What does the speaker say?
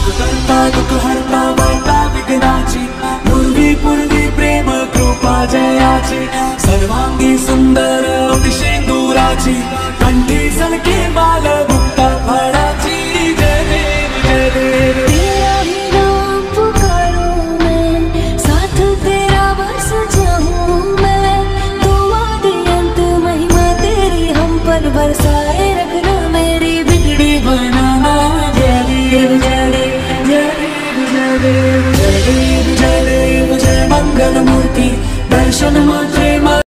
करता दुख हरता वार्ता विघ्नाची, पूर्वी पूर्वी प्रेम कृपा जयाची, सर्वांगी सुंदर अतिशेंदुराची, कंठी सणके माल मुक्ता फळाची। जय देव जय देव। तेरा ही नाम पुकारूं मैं, साथ तेरा बस जाऊं मैं, दुआ दे अंत महिमा तेरी हम पर बरसाए रखना, मेरी बिगड़ी बनाना। जय देव जय देव जय देव जय देव जय देव जय देव जय मंगल मूर्ति दर्शन